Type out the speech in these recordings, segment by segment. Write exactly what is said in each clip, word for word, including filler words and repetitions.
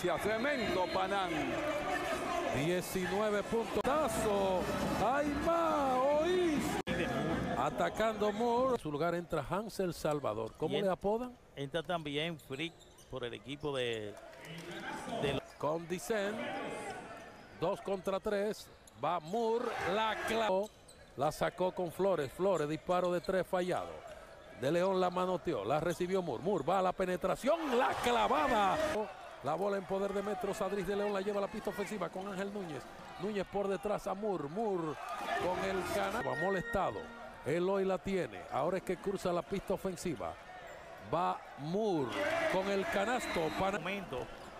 distancia. Tremendo Panam. diecinueve puntos. ¡Ay, ma! ¡Oís! Atacando Moore. En su lugar entra Hansel Salvador. ¿Cómo le apodan? Entra también Frick por el equipo de... de Con Dicen. Dos contra tres. Va Moore. La clavó. La sacó con Flores. Flores, disparo de tres fallado. De León la manoteó. La recibió Moore. Moore va a la penetración. La clavada. La bola en poder de Metros. Adris de León la lleva a la pista ofensiva con Ángel Núñez. Núñez por detrás a Moore. Moore con el canal. Va molestado. Eloy la tiene. Ahora es que cruza la pista ofensiva. Va Moore con el canasto. Para momento.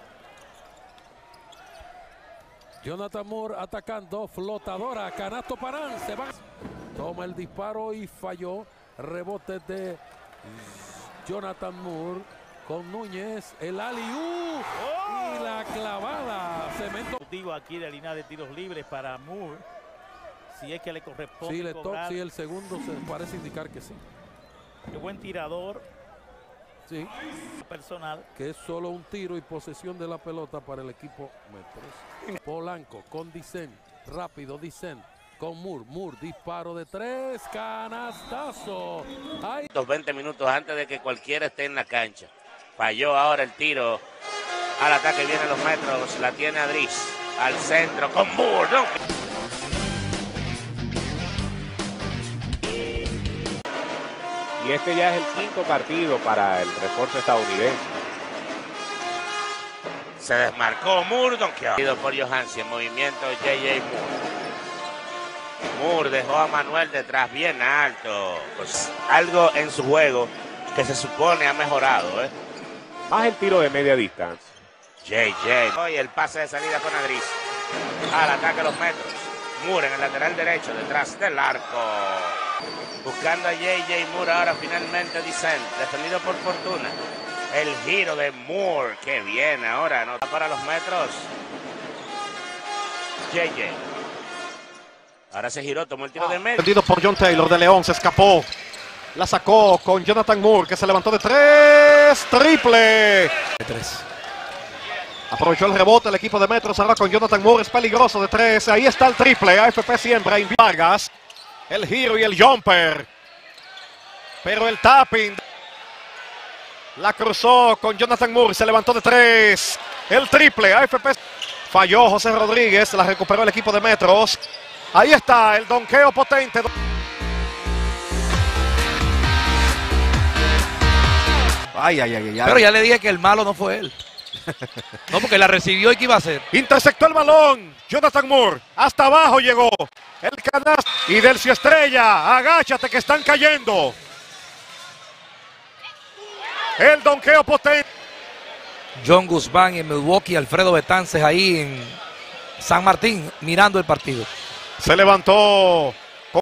Jonathan Moore atacando. Flotadora. Canasto Panam. Se va. Toma el disparo y falló. Rebote de Jonathan Moore. Con Núñez, el alley-oop oh. y la clavada. Cemento. Aquí de la línea de tiros libres para Moore. Si es que le corresponde. Sí, le toca. Sí, el segundo se parece indicar que sí. Qué buen tirador. Sí. Personal. Que es solo un tiro y posesión de la pelota para el equipo Metros. Polanco con Dicen. Rápido Dicen. Con Moore, Moore, disparo de tres, canastazo. Ay. veinte minutos antes de que cualquiera esté en la cancha. Falló ahora el tiro. Al ataque vienen los Metros. La tiene Adris. Al centro con Moore. ¿No? Y este ya es el quinto partido para el refuerzo estadounidense. Se desmarcó Moore. Donkeado por Johansen. Movimiento J J Moore. Moore dejó a Manuel detrás bien alto. Pues algo en su juego que se supone ha mejorado, ¿eh? Más el tiro de media distancia. J J. Hoy el pase de salida con Adris. Al ataque los Metros. Moore en el lateral derecho, detrás del arco. Buscando a J J Moore ahora finalmente Dicen. Defendido por Fortuna. El giro de Moore. Qué bien ahora, ¿no? Para los Metros. J J. Ahora se giró, tomó el tiro de medio. Perdido por John Taylor de León, se escapó. La sacó con Jonathan Moore, que se levantó de tres. Triple. De tres. Aprovechó el rebote el equipo de Metros. Ahora con Jonathan Moore, es peligroso de tres. Ahí está el triple. A F P siembra. Vargas. El giro y el jumper. Pero el tapping. La cruzó con Jonathan Moore, se levantó de tres. El triple. A F P falló José Rodríguez. La recuperó el equipo de Metros. Ahí está el donqueo potente. Ay, ay, ay, ay. Pero ya le dije que el malo no fue él. No, porque la recibió y qué iba a hacer. Interceptó el balón. Jonathan Moore. Hasta abajo llegó. El canasto. Y Delcio Estrella. Agáchate que están cayendo. El donqueo potente. John Guzmán en Milwaukee. Alfredo Betances ahí en San Martín mirando el partido. Se levantó